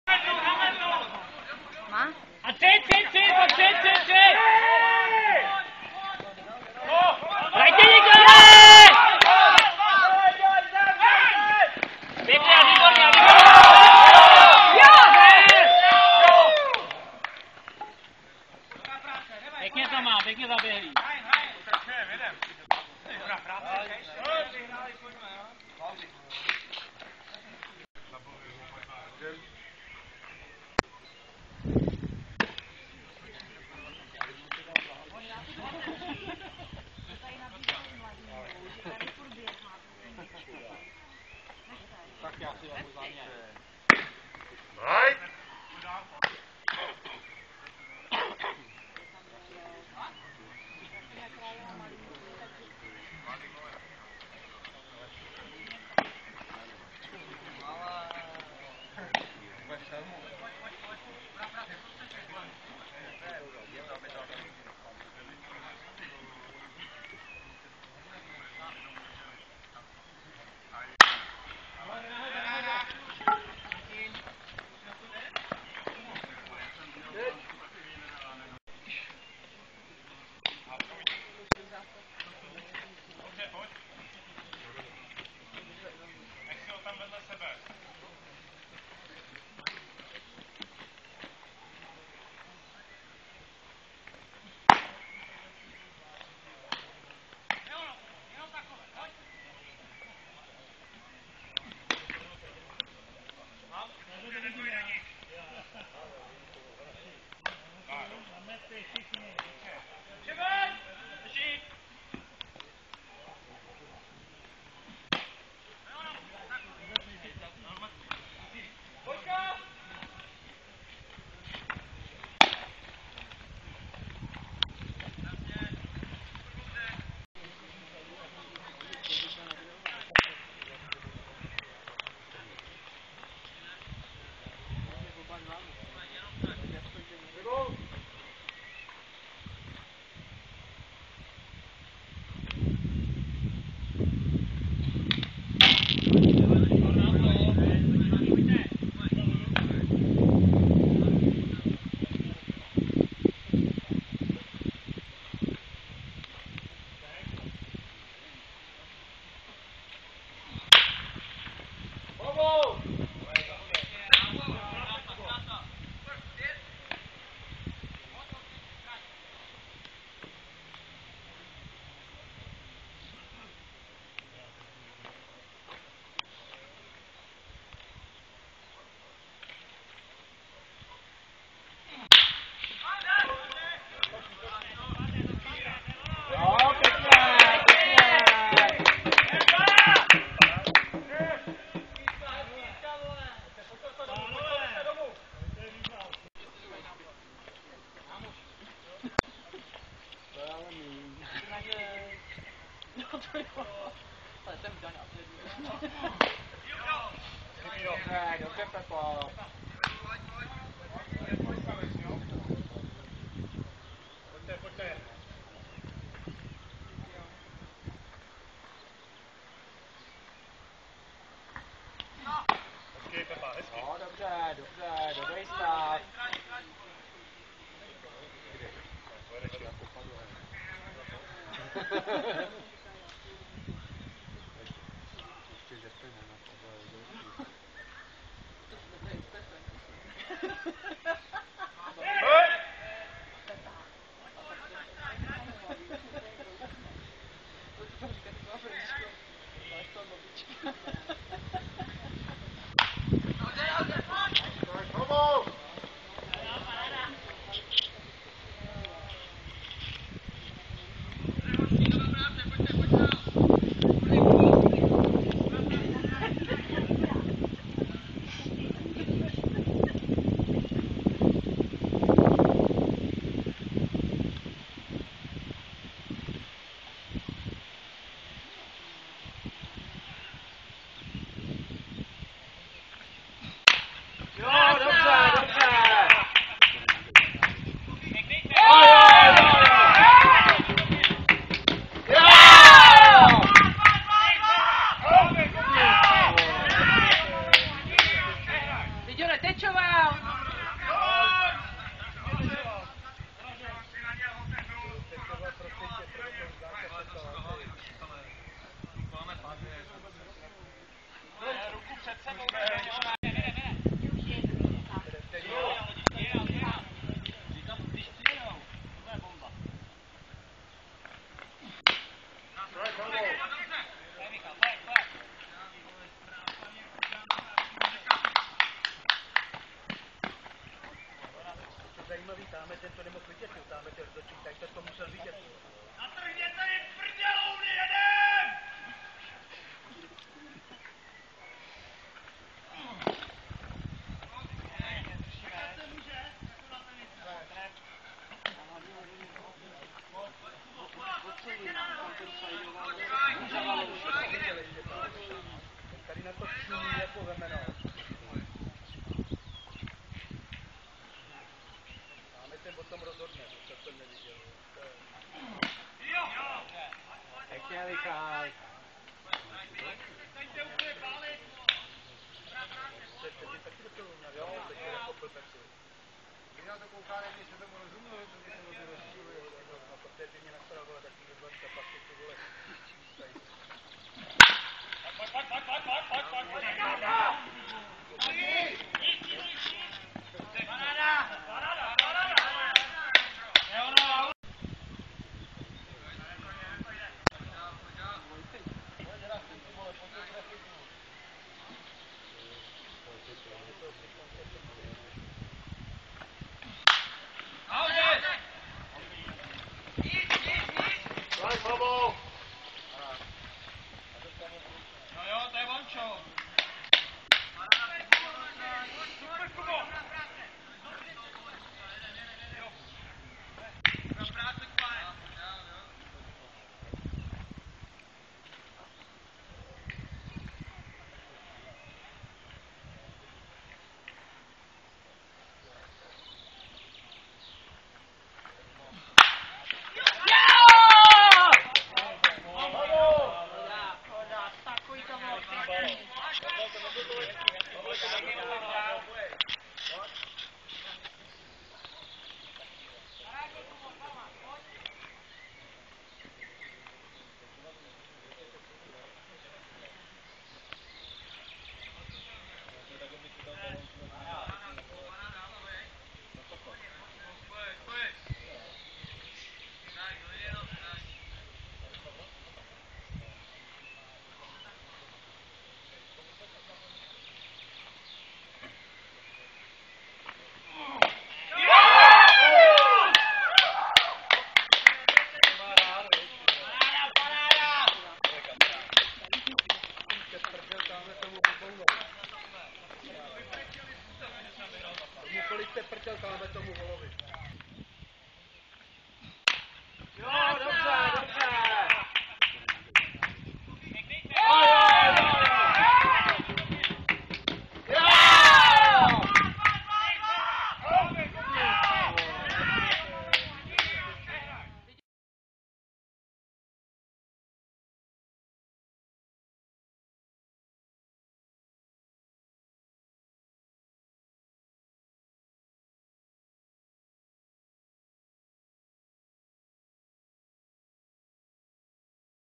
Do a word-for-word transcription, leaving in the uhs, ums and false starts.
Má? A tři, tři, tři, po tři, tři, tři! Dajte Nikole! Pěkně a výborně, a výborně! Pěkně to má, pěkně zaběhlý. Tak já si vám záměr. Dobře, dobře, Pepo. Pojďte, pojďte. Hezky, Pepa, hezky. No, dobře, dobře, dobrý stav. Počkej, já popadu, hej. Ještě zepne na tohle rozhodčí. Dobrý Pepe. Pojď, Ruku před sebou, ne? Říkám, když přijel, to je bomba. Michal, pojď, pojď. To je zajímavý, táme ten to nemohl vidět, táme ten rozhodčí, tak to musel vidět. Natrhněte jim prdělouny, jeden! Tady na to šumí jako vemeno. Máme ten potom rozhodne, to jsem neviděl. Pěkně, Michal. Staňte úplně pálit! Taky do toho na jo, teď je jako blbeci. Když na to kouká, nevím, že tomu rozumím, to by se to rozčiluje. No, protože by mě nastavil, vole, taky rozvačka, pak ty ty vole. Pojď, pojď, pojď, pojď, pojď, pojď, pojď, pojď, pojď, paráda, paráda, paráda. Neono. No jo, to je Vončo. Super, Kubo. Práce, Kubáne. Kolik jste prčel, táme tomu volovi.